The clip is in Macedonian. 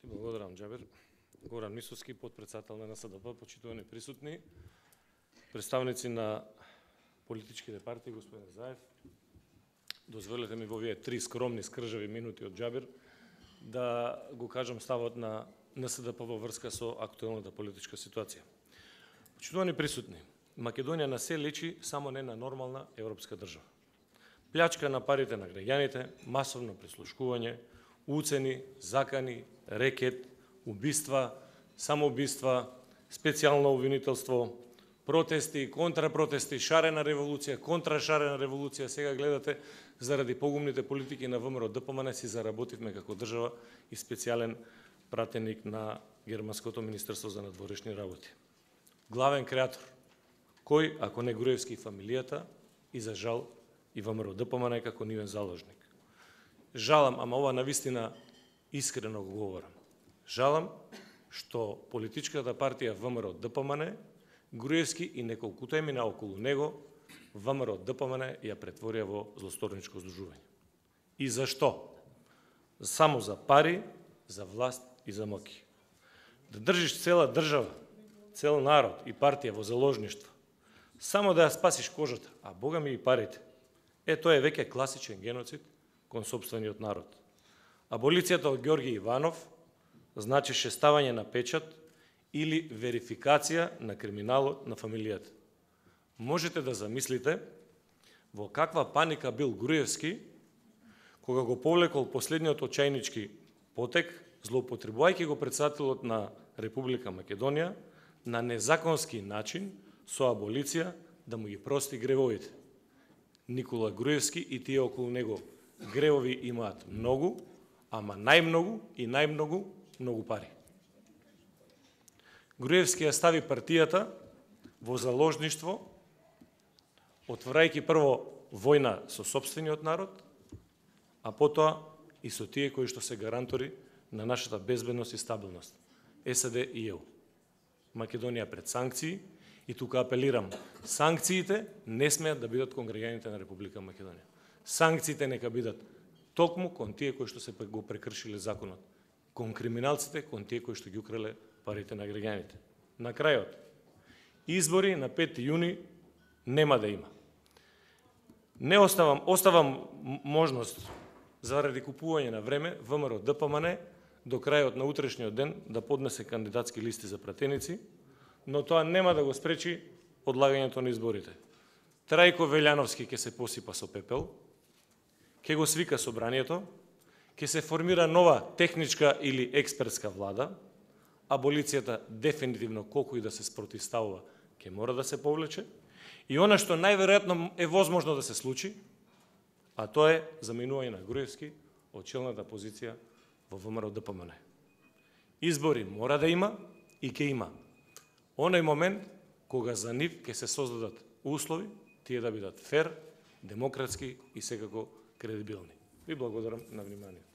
Благодарам, Џабер. Горан Мисовски, подпредседател на НСДП, почитувани присутни, представници на политичките партии, господин Заев. Дозволете ми во овие 3 скромни скржави минути од Џабер да го кажам ставот на НСДП во врска со актуелната политичка ситуација. Почитувани присутни, Македонија на се лечи, само не на нормална европска држава. Плячка на парите на граѓаните, масовно прислушкување, уцени, закани, рекет, убиства, самоубиства, специјално обвинителство, протести, контрапротести, шарена револуција, контрашарена револуција. Сега гледате, заради погумните политики на ВМРО ДПМН си заработивме како држава и специјален пратеник на Германското министерство за надворешни работи. Главен креатор. Кој, ако не Груевски и фамилијата, и за жал и ВМРО ДПМН како нивен заложник. Жалам, ама ова навистина искрено го говорам. Жалам што политичката партија ВМРО ДПМН, Груевски и неколкуте мина околу него, ВМРО ДПМН ја претворија во злосторничко здружување. И зашто? Само за пари, за власт и за моќ. Да држиш цела држава, цел народ и партија во заложништво, само да ја спасиш кожата, а Бога ми и парите. Тоа е веќе класичен геноцид кон сопствениот народ. Аболицијата од Ѓорги Иванов значеше ставање на печат или верификација на криминалот на фамилијата. Можете да замислите во каква паника бил Груевски кога го повлекол последниот очајнички потек, злоупотребувајќи го председателот на Република Македонија на незаконски начин со аболиција да му ги прости гревовите. Никола Груевски и тие околу него гревови имаат многу, ама најмногу и многу пари. Груевски ја стави партијата во заложништво, отворајќи прво војна со сопствениот народ, а потоа и со тие кои што се гарантори на нашата безбедност и стабилност, САД и ЕУ. Македонија пред санкции, и тука апелирам, санкциите не смеат да бидат кон граѓаните на Република Македонија. Санкциите нека бидат токму кон тие кои што се го прекршиле законот, кон криминалците, кон тие кои што ги украле парите на граѓаните. На крајот, избори на 5 јуни нема да има. Не оставам можност заради купување на време ВМРО ДПМН до крајот на утрешниот ден да поднесе кандидатски листи за пратеници, но тоа нема да го спречи одлагањето на изборите. Трајко Велјановски ќе се посипа со пепел, ќе го свика собранието, ќе се формира нова техничка или експертска влада, аболицијата дефинитивно колку и да се спротивставува ќе мора да се повлече, и она што најверојатно е возможно да се случи, а тоа е заминување на Груевски од челната позиција во ВМРО ДПМН. Избори мора да има и ќе има. Оној момент кога за нив ќе се создадат услови, тие да бидат фер, демократски и секако кредибилни. Ви благодарам на вниманието.